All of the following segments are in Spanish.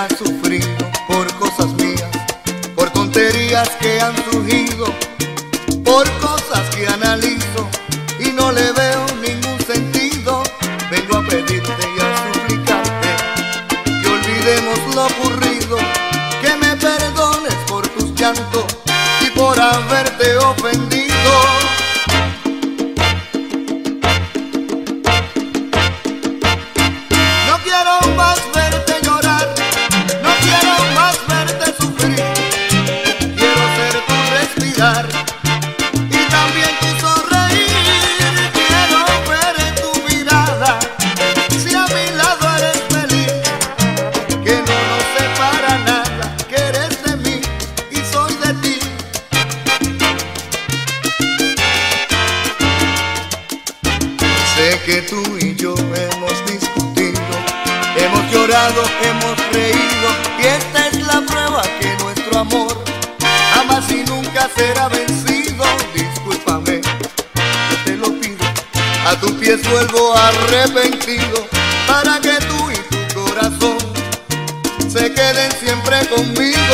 ha sufrido por cosas mías, por tonterías que han surgido, por cosas que analizo y no le veo ningún sentido. Vengo a pedirte y a suplicarte que olvidemos lo ocurrido, que me perdones por tus llantos y por haberte ofendido. No quiero más verte llorar, no quiero más verte sufrir. Quiero ser tu respirar y también tu sonreír. Quiero ver en tu mirada si a mi lado eres feliz, que no nos separa nada, que eres de mí y soy de ti. Sé que tú y yo hemos discutido, hemos llorado, hemos reído, y esta es la prueba que nuestro amor jamás y nunca será vencido. Discúlpame, yo te lo pido, a tus pies vuelvo arrepentido, para que tú y tu corazón se queden siempre conmigo.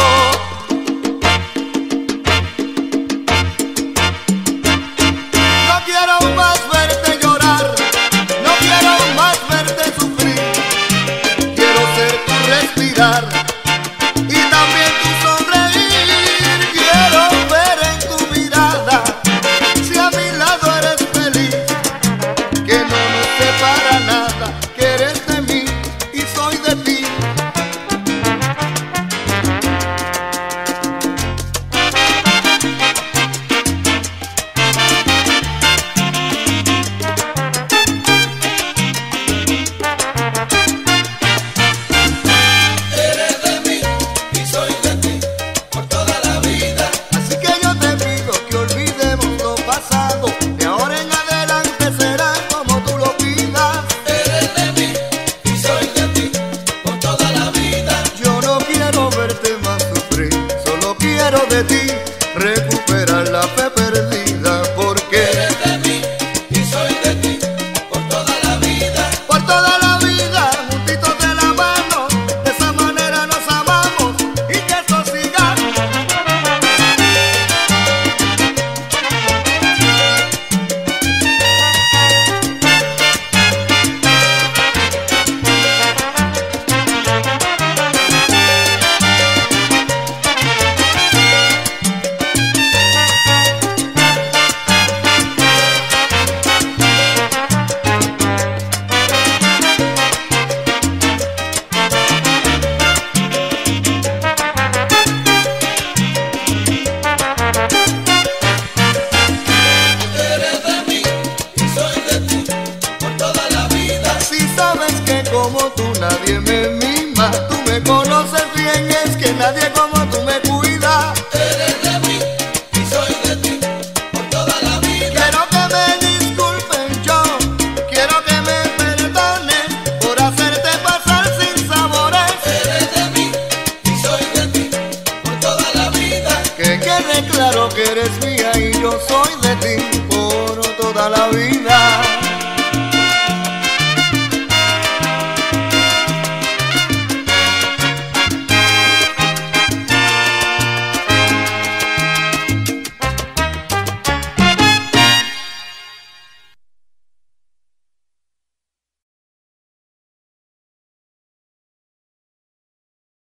No quiero más verte llorar, no quiero más verte sufrir. Quiero ser tu respirar y también tu sonreír. Quiero ver en tu mirada si a mi lado eres feliz, que no nos separa nada, que eres de mí y soy de ti. Así que yo te pido que olvidemos lo pasado, de ahora en adelante será como tú lo pidas. Eres de mí y soy de ti por toda la vida. Yo no quiero verte más sufrir, solo quiero de ti recuperar la fe perdida, porque Eres de mí y soy de ti por toda la vida. por toda la vida juntitos de la mano, de esa manera nos amamos y que esto siga. Eres de mí y soy de ti por toda la vida. Si sabes que como tú nadie me mima, tú me conoces bien, es que nadie como tú me cuida. Eres de mí y soy de ti por toda la vida. Quiero que me disculpen yo, quiero que me perdones por hacerte pasar sin sabores. Eres de mí y soy de ti por toda la vida. Que quede claro que eres mía y yo soy de ti.